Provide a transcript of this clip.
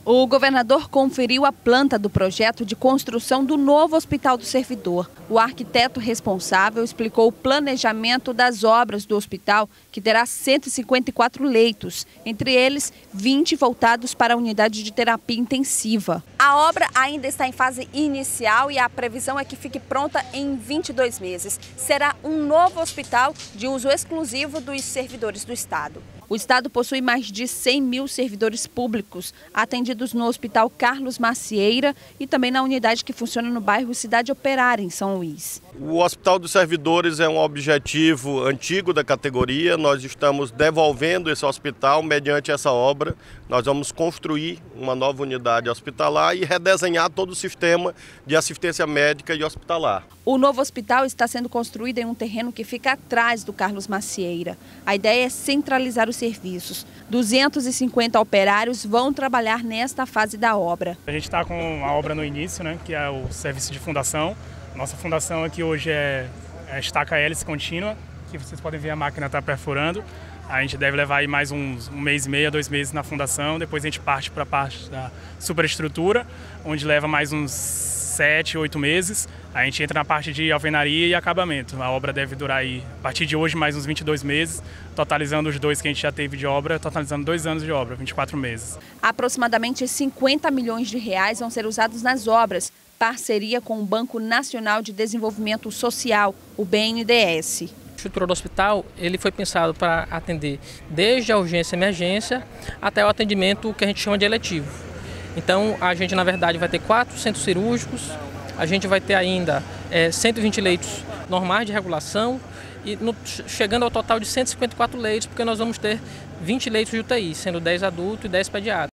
O governador conferiu a planta do projeto de construção do novo Hospital do Servidor. O arquiteto responsável explicou o planejamento das obras do hospital, que terá 154 leitos, entre eles 20 voltados para a unidade de terapia intensiva. A obra ainda está em fase inicial e a previsão é que fique pronta em 22 meses. Será um novo hospital de uso exclusivo dos servidores do Estado. O Estado possui mais de 100 mil servidores públicos, atendidos no Hospital Carlos Macieira e também na unidade que funciona no bairro Cidade Operária, em São Luís. O Hospital dos Servidores é um objetivo antigo da categoria. Nós estamos devolvendo esse hospital mediante essa obra. Nós vamos construir uma nova unidade hospitalar e redesenhar todo o sistema de assistência médica e hospitalar. O novo hospital está sendo construído em um terreno que fica atrás do Carlos Macieira. A ideia é centralizar os serviços. 250 operários vão trabalhar nesta fase da obra. A gente está com a obra no início, né, que é o serviço de fundação. Nossa fundação aqui hoje é a estaca hélice contínua, que vocês podem ver a máquina está perfurando. A gente deve levar aí mais um mês e meio, 2 meses na fundação. Depois a gente parte para a parte da superestrutura, onde leva mais uns 7, 8 meses. A gente entra na parte de alvenaria e acabamento. A obra deve durar aí, a partir de hoje, mais uns 22 meses, totalizando os 2 que a gente já teve de obra, totalizando 2 anos de obra, 24 meses. Aproximadamente 50 milhões de reais vão ser usados nas obras, parceria com o Banco Nacional de Desenvolvimento Social, o BNDES. A estrutura do hospital ele foi pensado para atender desde a urgência e emergência até o atendimento que a gente chama de eletivo. Então a gente na verdade vai ter 4 centros cirúrgicos, a gente vai ter ainda 120 leitos normais de regulação e chegando ao total de 154 leitos, porque nós vamos ter 20 leitos de UTI, sendo 10 adultos e 10 pediátricos.